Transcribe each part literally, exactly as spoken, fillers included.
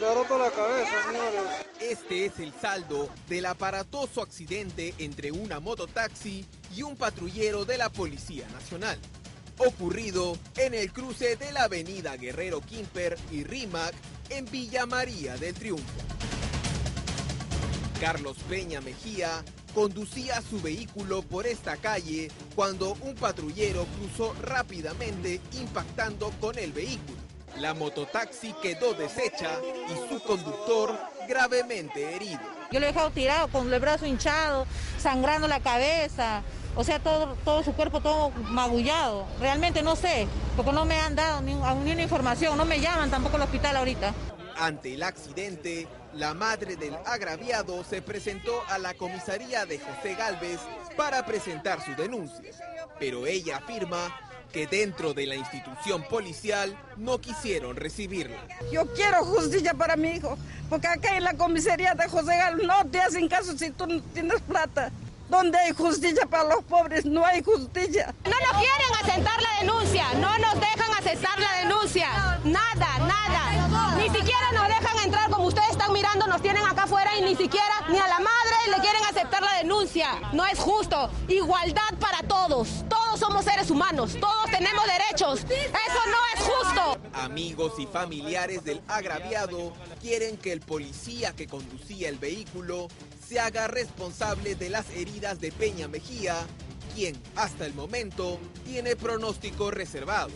Le ha roto la cabeza, señores. Este es el saldo del aparatoso accidente entre una mototaxi y un patrullero de la Policía Nacional, ocurrido en el cruce de la avenida Guerrero Quimper y Rímac en Villa María del Triunfo. Carlos Peña Mejía conducía su vehículo por esta calle cuando un patrullero cruzó rápidamente impactando con el vehículo. La mototaxi quedó deshecha y su conductor gravemente herido. Yo lo he dejado tirado con el brazo hinchado, sangrando la cabeza, o sea, todo, todo su cuerpo todo magullado. Realmente no sé, porque no me han dado ni, ni una información, no me llaman tampoco al hospital ahorita. Ante el accidente, la madre del agraviado se presentó a la comisaría de José Gálvez para presentar su denuncia, pero ella afirma que dentro de la institución policial no quisieron recibirla. Yo quiero justicia para mi hijo, porque acá en la comisaría de José Gálvez no te hacen caso si tú no tienes plata. ¿Dónde hay justicia para los pobres? No hay justicia. No nos quieren aceptar la denuncia, no nos dejan aceptar la denuncia, nada, nada. Ni siquiera nos dejan entrar, como ustedes están mirando, nos tienen acá afuera y ni siquiera ni a la madre le quieren aceptar la denuncia. No es justo. Igualdad para todos. Todos somos seres humanos, todos tenemos derechos. Eso no es justo. Amigos y familiares del agraviado quieren que el policía que conducía el vehículo se haga responsable de las heridas de Peña Mejía, quien hasta el momento tiene pronóstico reservado.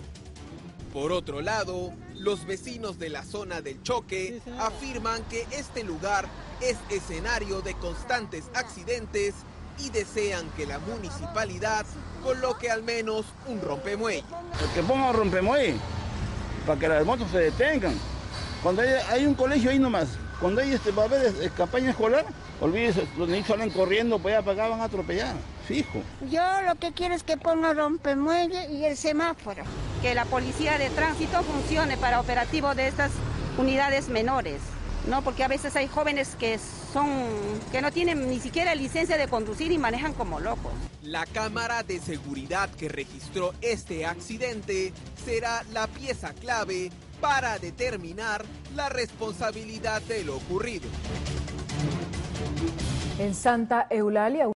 Por otro lado, los vecinos de la zona del choque afirman que este lugar es escenario de constantes accidentes y desean que la municipalidad coloque al menos un rompemuelle. Que pongan un rompemuelle para que las motos se detengan. Cuando hay, hay un colegio ahí nomás, cuando hay este, va a haber eh, campaña escolar, olvídese, los niños salen corriendo, pues allá van a atropellar, fijo. Yo lo que quiero es que ponga rompemuelle y el semáforo. Que la policía de tránsito funcione para operativo de estas unidades menores, ¿no? Porque a veces hay jóvenes que son que no tienen ni siquiera licencia de conducir y manejan como locos. La cámara de seguridad que registró este accidente será la pieza clave para determinar la responsabilidad de lo ocurrido. En Santa Eulalia